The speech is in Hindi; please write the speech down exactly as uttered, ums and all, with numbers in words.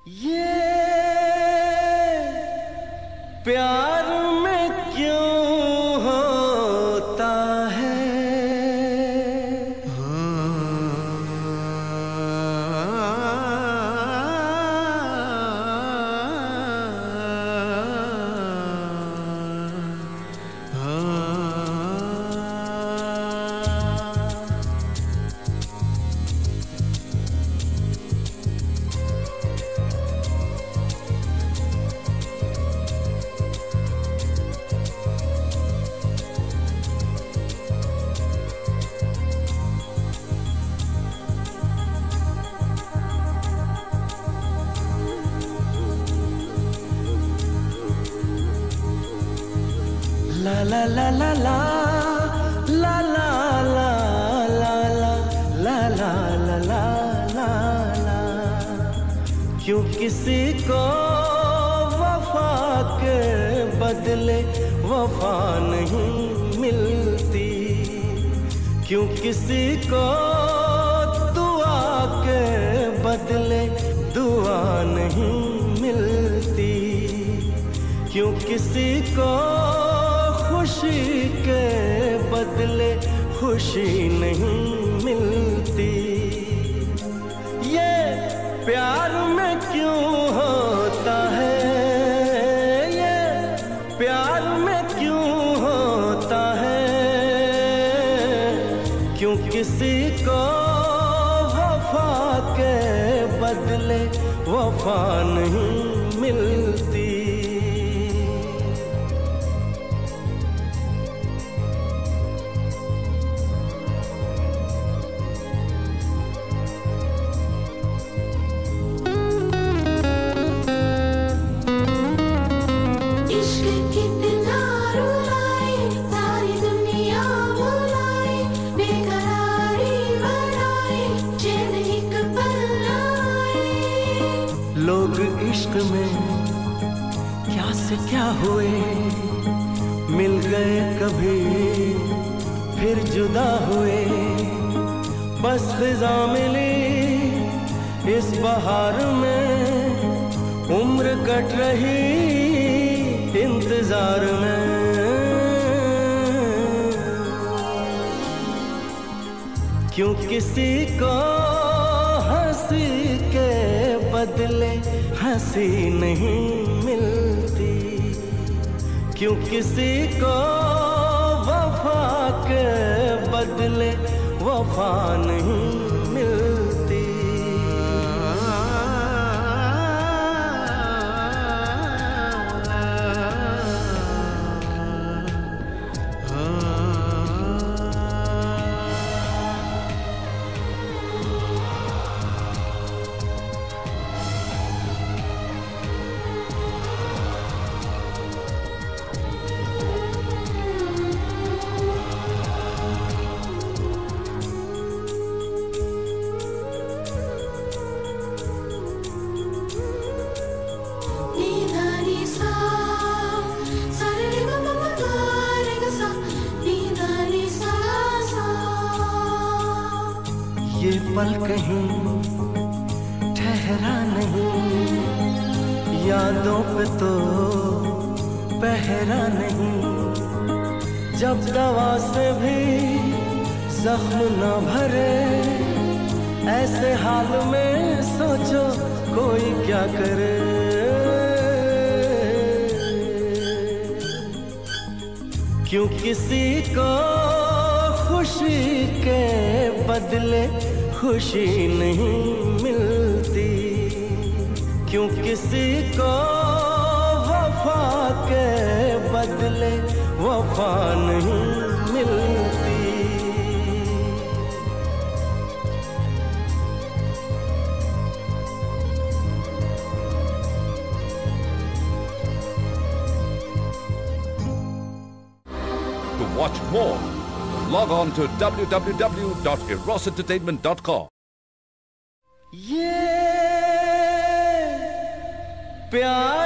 ये प्यार में क्यों होता है? La la la la la la la la la la la la la la la la। क्यों किसी को वफा के बदले वफा नहीं मिलती? क्यों किसी को दुआ के बदले दुआ नहीं मिलती? क्यों किसी को खुशी के बदले खुशी नहीं मिलती? ये प्यार में क्यों होता है? ये प्यार में क्यों होता है? क्यों किसी को वफा के बदले वफा नहीं मिलती? लोग इश्क में क्या से क्या हुए, मिल गए कभी फिर जुदा हुए। बस फिजा मिली इस बहार में, उम्र कट रही इंतजार में। क्यों किसी को हंसी के बदले हंसी नहीं मिलती? क्यों किसी को वफा के बदले वफा नहीं मिलती? ये पल कहीं ठहरा नहीं, यादों पे तो पहरा नहीं। जब दवा से भी जख्म न भरे, ऐसे हाल में सोचो कोई क्या करे। क्यों किसी को खुशी के बदले खुशी नहीं मिलती? क्यों किसी को वफा के बदले वफा नहीं मिलती? To watch more, log on to w w w dot eros entertainment dot com. ये प्यार